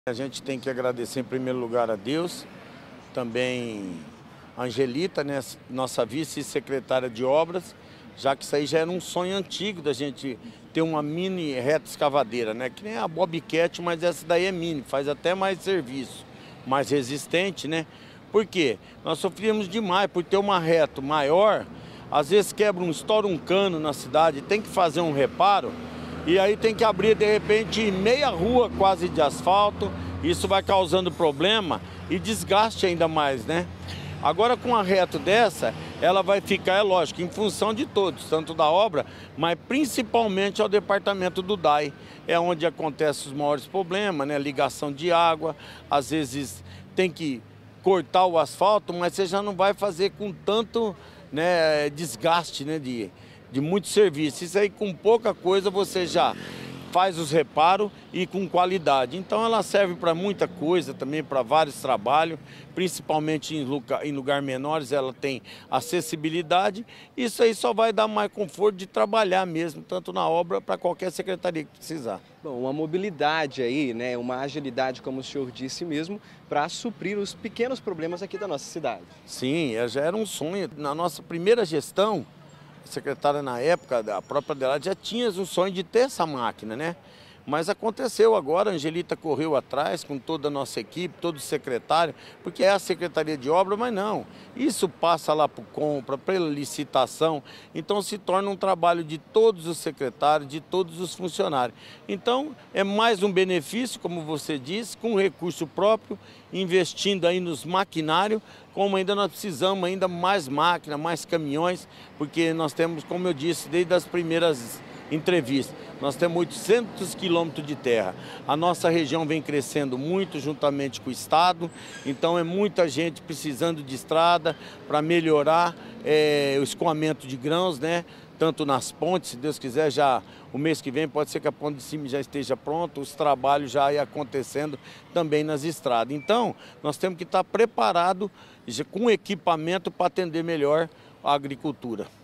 A gente tem que agradecer em primeiro lugar a Deus, também a Angelita, né, nossa vice-secretária de obras, já que isso aí já era um sonho antigo da gente ter uma mini reta escavadeira, né, que nem a Bobcat, mas essa daí é mini, faz até mais serviço, mais resistente, né? Por quê? Nós sofríamos demais por ter uma reta maior, às vezes estoura um cano na cidade, tem que fazer um reparo, e aí tem que abrir de repente meia rua quase de asfalto, isso vai causando problema e desgaste ainda mais, né? Agora com a reto dessa, ela vai ficar, é lógico, em função de todos, tanto da obra, mas principalmente ao departamento do DAI, é onde acontecem os maiores problemas, né? Ligação de água, às vezes tem que cortar o asfalto, mas você já não vai fazer com tanto, né, desgaste, né, de muito serviço. Isso aí com pouca coisa você já faz os reparos e com qualidade. Então ela serve para muita coisa também, para vários trabalhos, principalmente em lugar menores ela tem acessibilidade. Isso aí só vai dar mais conforto de trabalhar mesmo, tanto na obra para qualquer secretaria que precisar. Bom, uma mobilidade aí, né, uma agilidade, como o senhor disse mesmo, para suprir os pequenos problemas aqui da nossa cidade. Sim, já era um sonho. Na nossa primeira gestão, a secretária na época, a própria Adelaide, já tinha um sonho de ter essa máquina, né? Mas aconteceu agora, a Angelita correu atrás com toda a nossa equipe, todo o secretário, porque é a Secretaria de Obra, mas não. Isso passa lá para compra, para licitação, então se torna um trabalho de todos os secretários, de todos os funcionários. Então é mais um benefício, como você disse, com recurso próprio, investindo aí nos maquinários, como ainda nós precisamos ainda mais máquinas, mais caminhões, porque nós temos, como eu disse, desde as primeiras entrevista. Nós temos 800 quilômetros de terra. A nossa região vem crescendo muito juntamente com o Estado, então é muita gente precisando de estrada para melhorar o escoamento de grãos, né? Tanto nas pontes, se Deus quiser, já o mês que vem pode ser que a ponte de cima já esteja pronta, os trabalhos já iam acontecendo também nas estradas. Então, nós temos que estar preparados com equipamento para atender melhor a agricultura.